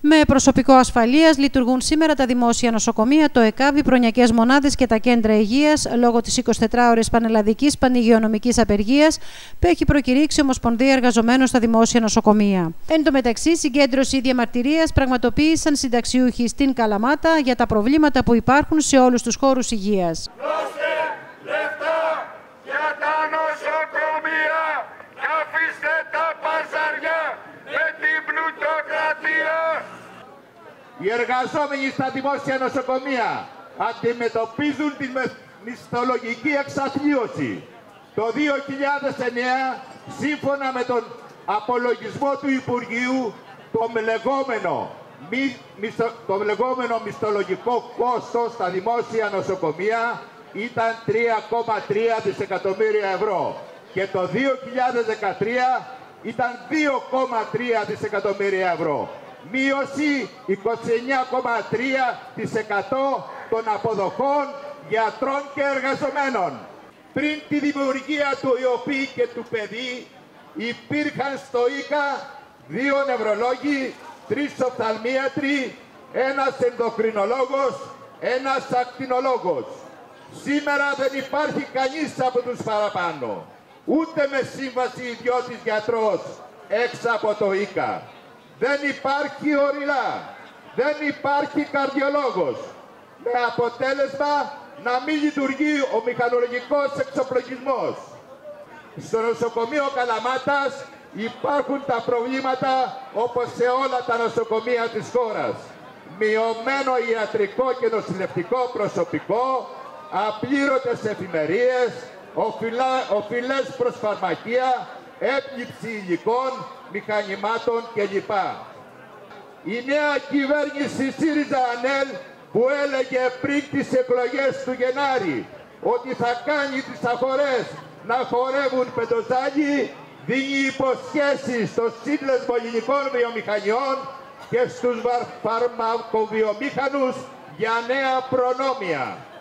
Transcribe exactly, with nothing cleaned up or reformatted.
Με προσωπικό ασφαλείας λειτουργούν σήμερα τα δημόσια νοσοκομεία, το ΕΚΑΒ, οι προνοιακές μονάδες και τα κέντρα υγείας λόγω της εικοσιτετράωρης πανελλαδικής πανηγειονομικής απεργίας που έχει προκηρύξει η Ομοσπονδία Εργαζομένων στα Δημόσια Νοσοκομεία. Εν τω μεταξύ, συγκέντρωση διαμαρτυρίας πραγματοποίησαν συνταξιούχοι στην Καλαμάτα για τα προβλήματα που υπάρχουν σε όλους τους χώρους υγείας. Οι εργαζόμενοι στα δημόσια νοσοκομεία αντιμετωπίζουν τη μισθολογική εξαθλίωση. Το δύο χιλιάδες εννέα, σύμφωνα με τον απολογισμό του Υπουργείου, το λεγόμενο, μη, μισθο, το λεγόμενο μισθολογικό κόστος στα δημόσια νοσοκομεία ήταν τρία κόμμα τρία δισεκατομμύρια ευρώ και το δύο χιλιάδες δεκατρία ήταν δύο κόμμα τρία δισεκατομμύρια ευρώ. Μείωση είκοσι εννέα κόμμα τρία τοις εκατό των αποδοχών γιατρών και εργαζομένων. Πριν τη δημιουργία του ΙΟΠΗ και του ΠΕΔΗ υπήρχαν στο ΙΚΑ δύο νευρολόγοι, τρεις οφθαλμίατροι, ένας ενδοκρινολόγος, ένας ακτινολόγος. Σήμερα δεν υπάρχει κανείς από τους παραπάνω, ούτε με σύμβαση ιδιώτης γιατρός έξω από το ΙΚΑ. Δεν υπάρχει οριλά, δεν υπάρχει καρδιολόγος, με αποτέλεσμα να μην λειτουργεί ο μηχανολογικός εξοπλισμός. Στο νοσοκομείο Καλαμάτας υπάρχουν τα προβλήματα όπως σε όλα τα νοσοκομεία της χώρας. Μειωμένο ιατρικό και νοσηλευτικό προσωπικό, απλήρωτες εφημερίες, οφειλές προς φαρμακεία, έλλειψη υλικών, μηχανημάτων κλπ. Η νέα κυβέρνηση ΣΥΡΙΖΑ-ΑΝΕΛ που έλεγε πριν τις εκλογές του Γενάρη ότι θα κάνει τις αγορές να χορεύουν πεντοζάλι, δίνει υποσχέσεις στο σύνδεσμο ελληνικών βιομηχανιών και στους φαρμακοβιομήχανους για νέα προνόμια.